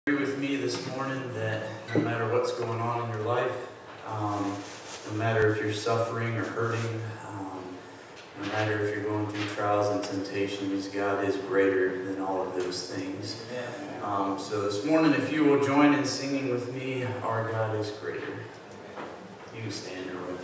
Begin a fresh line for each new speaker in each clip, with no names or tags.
Agree with me this morning that no matter what's going on in your life, no matter if you're suffering or hurting, no matter if you're going through trials and temptations, God is greater than all of those things. So this morning, if you will join in singing with me, Our God is Greater. You can stand here with me.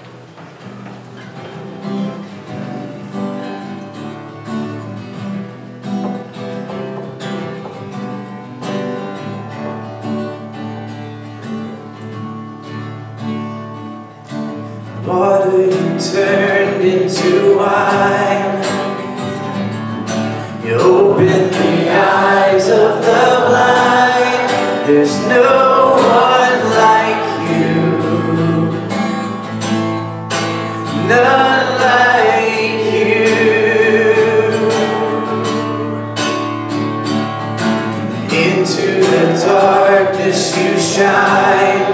Water you turned into wine. You opened the eyes of the blind. There's no one like you, none like you. Into the darkness you shine.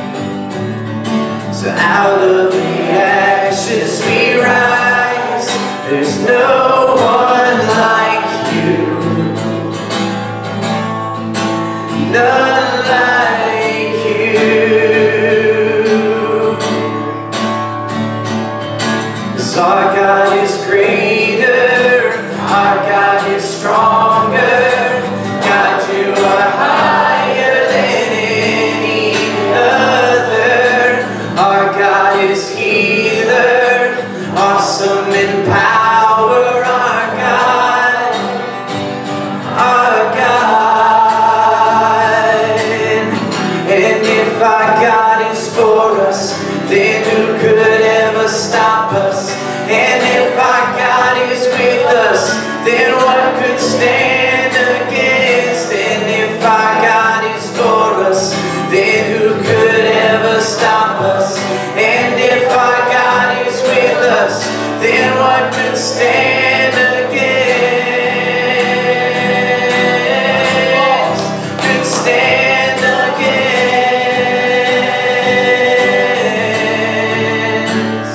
So out of the ashes we rise. There's no one like you, none like you. 'Cause our God is greater, our God is stronger. God, you are higher than any other. Our God is healer, awesome in power. Our God, our God. And if our God is for us, then who could ever stop us? And if our God is with us, then what could stand against? And if our God is for us, then who could ever stop us? And if our God is with us, then what could stand against? Could stand against?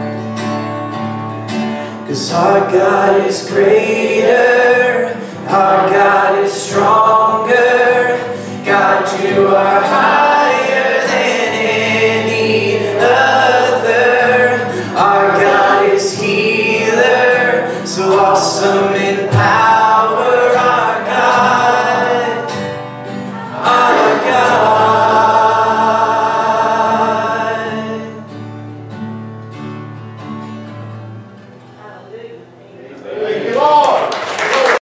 'Cause our God is greater, our